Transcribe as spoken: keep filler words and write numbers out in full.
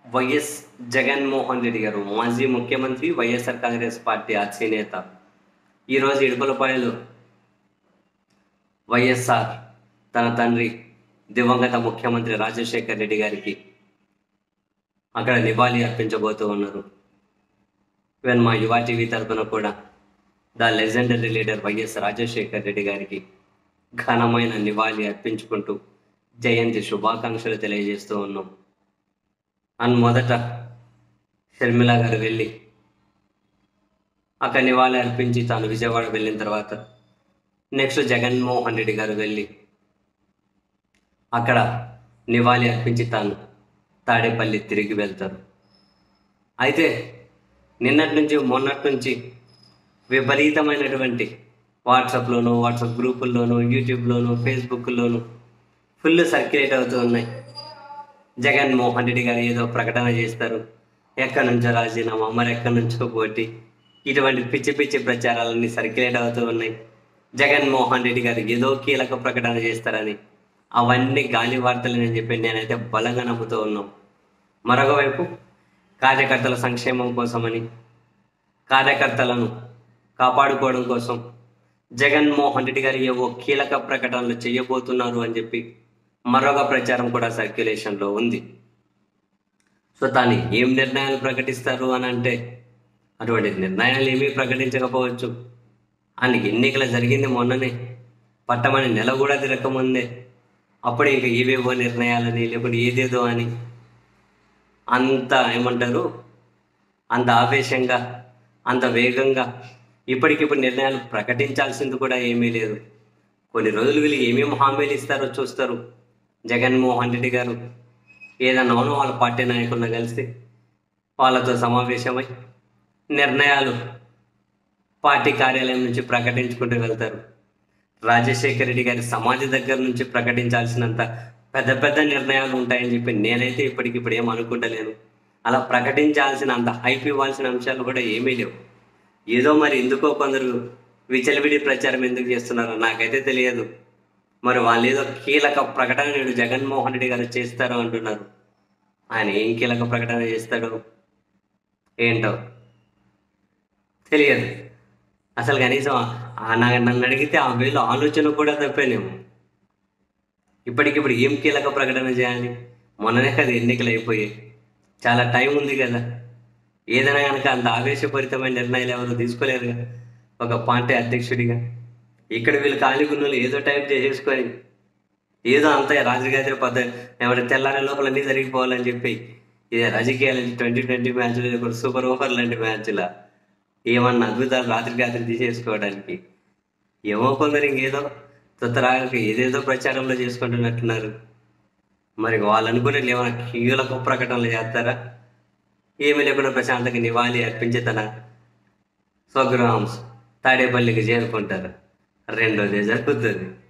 YS Jaganmohan Reddy గారు మాజీ ముఖ్యమంత్రి, వైఎస్ఆర్ కాంగ్రెస్ పార్టీ అధినేత. ఈరోజు ఇడుపులపాయలో వైఎస్ఆర్ తన తండ్రి దివంగత ముఖ్యమంత్రి రాజశేఖర్ రెడ్డి గారికి అక్కడ నివాళి అర్పించబోతూ ఉన్నారు. ఈవెన్ మా యువ టీవీ తరఫున కూడా the legendary leader YS Rajasekhar Reddy గారికి ఘనమైన నివాళి అర్పించుకుంటూ జయంతి శుభాకాంక్షలు తెలియజేస్తూ ఉన్నాం. అండ్ మొదట షర్మిల గారు వెళ్ళి అక్కడ నివాళి అర్పించి తాను విజయవాడ వెళ్ళిన తర్వాత నెక్స్ట్ జగన్మోహన్ రెడ్డి గారు వెళ్ళి అక్కడ నివాళి అర్పించి తాను తాడేపల్లి తిరిగి వెళ్తారు. అయితే నిన్నటి నుంచి మొన్నటి నుంచి విపరీతమైనటువంటి వాట్సాప్లోను, వాట్సాప్ గ్రూపుల్లోను, యూట్యూబ్లోను, ఫేస్బుక్లోను ఫుల్ సర్క్యులేట్ అవుతూ ఉన్నాయి. జగన్మోహన్ రెడ్డి గారు ఏదో ప్రకటన చేస్తారు, ఎక్కడి నుంచో రాజీనామా, మరి ఎక్కడి నుంచో పోటీ, ఇటువంటి పిచ్చి పిచ్చి ప్రచారాలన్నీ సర్క్యులేట్ అవుతూ ఉన్నాయి. జగన్మోహన్ రెడ్డి గారు ఏదో కీలక ప్రకటన చేస్తారని అవన్నీ గాలి వార్తలు అని చెప్పి నేనైతే బలంగా నమ్ముతూ ఉన్నాం. మరొక వైపు కార్యకర్తల సంక్షేమం కోసమని, కార్యకర్తలను కాపాడుకోవడం కోసం జగన్మోహన్ రెడ్డి గారు ఏవో కీలక ప్రకటనలు చేయబోతున్నారు అని చెప్పి మరొక ప్రచారం కూడా సర్క్యులేషన్లో ఉంది. సో తాను ఏం నిర్ణయాలు ప్రకటిస్తారు అని అంటే అటువంటి నిర్ణయాలు ఏమీ ప్రకటించకపోవచ్చు. ఆయనకి ఎన్నికలు జరిగింది మొన్ననే, పట్టమని నెల కూడా తిరగకముందే అప్పుడే ఇక ఏవేవో నిర్ణయాలని లేకుంటే ఏదేదో అని అంత ఏమంటారు అంత ఆవేశంగా అంత వేగంగా ఇప్పటికిప్పుడు నిర్ణయాలు ప్రకటించాల్సింది కూడా ఏమీ లేదు. కొన్ని రోజులు వీళ్ళు ఏమేమి హామీలు ఇస్తారో చూస్తారు. జగన్మోహన్ రెడ్డి గారు ఏదన్నా వాళ్ళ పార్టీ నాయకులను కలిసి వాళ్ళతో సమావేశమై నిర్ణయాలు పార్టీ కార్యాలయం నుంచి ప్రకటించుకుంటూ వెళ్తారు. రాజశేఖర రెడ్డి గారి సమాధి దగ్గర నుంచి ప్రకటించాల్సినంత పెద్ద పెద్ద నిర్ణయాలు ఉంటాయని చెప్పి నేనైతే ఇప్పటికిప్పుడు ఏం అనుకుంటలేను. అలా ప్రకటించాల్సిన అంత హైప్ ఇవ్వాల్సిన అంశాలు కూడా ఏమీ లేవు. ఏదో మరి ఎందుకో కొందరు విచలవిడి ప్రచారం ఎందుకు చేస్తున్నారో నాకైతే తెలియదు. మరి వాళ్ళు ఏదో కీలక ప్రకటన నేడు జగన్మోహన్ రెడ్డి గారు చేస్తారు అంటున్నారు. ఆయన ఏం కీలక ప్రకటన చేస్తాడో ఏంటో తెలియదు. అసలు కనీసం నన్ను అడిగితే ఆ వేలో ఆలోచన కూడా తప్పేనేమో. ఇప్పటికిప్పుడు ఏం కీలక ప్రకటన చేయాలి? మొన్ననే కదా ఎన్నికలు అయిపోయాయి, చాలా టైం ఉంది కదా. ఏదైనా కనుక అంత ఆవేశపూరితమైన నిర్ణయాలు ఎవరు తీసుకోలేరు కదా ఒక పార్టీ అధ్యక్షుడిగా. ఇక్కడ వీళ్ళు ఖాళీ గున్నులు ఏదో టైప్ చేసేసుకొని ఏదో అంత రాజకీయ పద్ధతి ఎవరి తెల్లారి లోపల అన్నీ జరిగిపోవాలని చెప్పి ఇదే రాజకీయాలు ట్వంటీ ట్వంటీ మ్యాచ్లు లేకపోతే సూపర్ ఓవర్ లాంటి మ్యాచ్ల ఏమన్నా అద్భుతాలు రాత్రి రాత్రి తీసేసుకోవడానికి ఏమో కొందరు ఇంకేదో తొత్తరాగా ఏదేదో ప్రచారంలో చేసుకుంటున్నట్టున్నారు. మరి వాళ్ళు అనుకునేట్లు ఏమైనా కీలక ప్రకటనలు చేస్తారా? ఏమీ లేకుండా ప్రశాంతంగా నివాళి అర్పించి తన స్వగృహం తాడేపల్లికి చేరుకుంటారు. రెండోదే జరుగుతుంది.